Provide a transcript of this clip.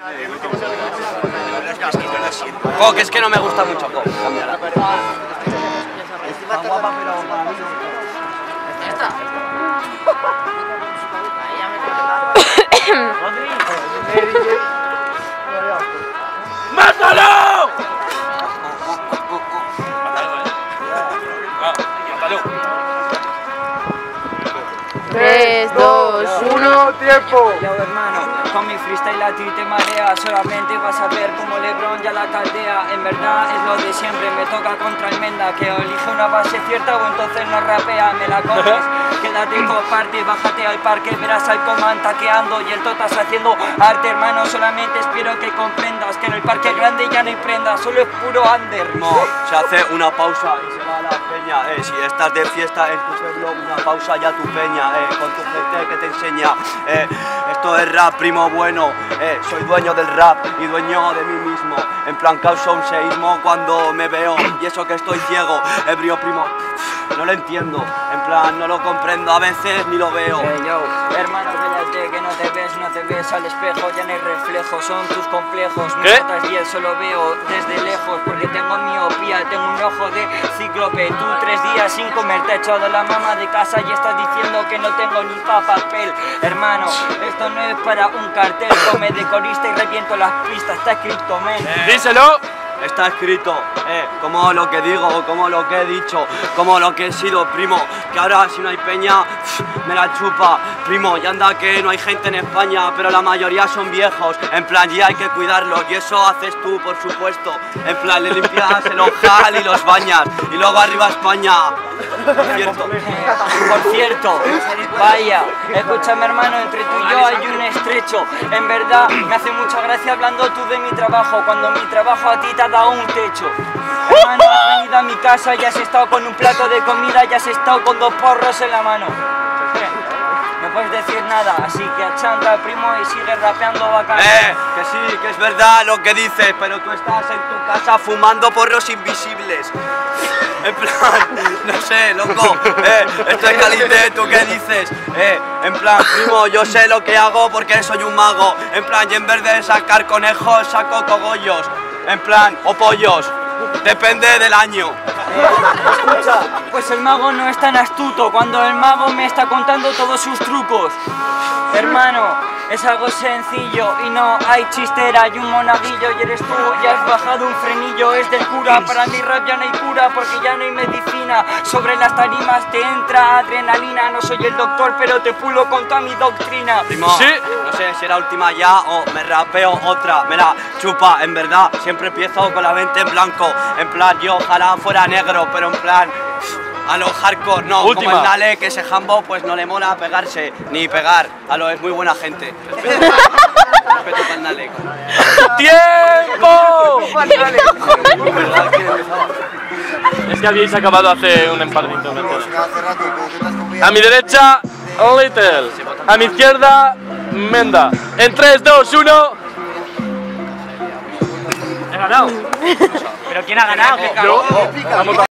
Coque, es que no me gusta mucho Coque. Cámbiala. Está guapa, pero para mí no. ¿Esta? Ahí ya me toca. ¡Mátalo! 3, 2, 1, tiempo. Yo, hermano, con mi freestyle a ti te marea. Solamente vas a ver como LeBron ya la caldea. En verdad es lo de siempre, me toca contra el Menda, que elige una base cierta o entonces no rapea. Me la coges, quédate comparte, bájate al parque, verás al Coman taqueando y el Totas haciendo arte, hermano. Solamente espero que comprendas que en el parque grande ya no hay prenda, solo es puro under. No, se hace una pausa y se va a la peña. Si estás de fiesta en tu pueblo, una pausa ya tu peña. Con tu gente que te enseña. Esto es rap, primo bueno. Soy dueño del rap y dueño de mí mismo. En plan causa un seísmo cuando me veo. Y eso que estoy ciego, ebrio, primo. No lo entiendo, en plan no lo comprendo, a veces ni lo veo. Yo, hermano, cállate que no te ves al espejo, ya no hay reflejo, son tus complejos. Mis notas 10 solo veo desde lejos porque tengo miopía, tengo un ojo de cíclope. Tú 3 días sin comer, te he echado la mamá de casa y estás diciendo que no tengo ni pa' papel. Hermano, esto no es para un cartel, come de corista y reviento las pistas, está escrito, men. ¡Díselo! Está escrito, como lo que digo, como lo que he dicho, como lo que he sido, primo. Que ahora si no hay peña, me la chupa, primo. Y anda que no hay gente en España, pero la mayoría son viejos. En plan, ya hay que cuidarlos y eso haces tú, por supuesto. En plan, le limpias el ojal y los bañas. Y luego arriba España. Por cierto, vaya, escúchame, hermano, entre tú y yo hay un estrecho. En verdad, me hace mucha gracia hablando tú de mi trabajo, cuando mi trabajo a ti te ha dado un techo. Hermano, has venido a mi casa y has estado con un plato de comida y has estado con 2 porros en la mano. No puedes decir nada, así que achanta, primo, y sigue rapeando bacán. Que sí, que es verdad lo que dices, pero tú estás en tu casa fumando porros invisibles. En plan, no sé, loco, esto es caliente, ¿tú qué dices? En plan, primo, yo sé lo que hago porque soy un mago. En plan, y en vez de sacar conejos, saco cogollos. En plan, o pollos, depende del año. Escucha, pues el mago no es tan astuto cuando el mago me está contando todos sus trucos. Hermano, es algo sencillo y no hay chistera y un monaguillo y eres tú, ya has bajado un frenillo, es del cura. Para mi rap ya no hay cura porque ya no hay medicina. Sobre las tarimas te entra adrenalina, no soy el doctor pero te pulo con toda mi doctrina. Primo, sí. No sé si era última ya o me rapeo otra, me la chupa, en verdad, siempre empiezo con la mente en blanco. En plan, yo ojalá fuera negro, pero en plan, a lo hardcore, no, última. Como el Nale, que ese jambo pues no le mola pegarse, ni pegar, a lo es muy buena gente. Respeto para el Nale. ¡Tiempo! Es que habíais acabado hace un emparrito. A mi derecha, Little. A mi izquierda, Menda. En 3, 2, 1... He ganado. ¿Pero quién ha ganado? Yo.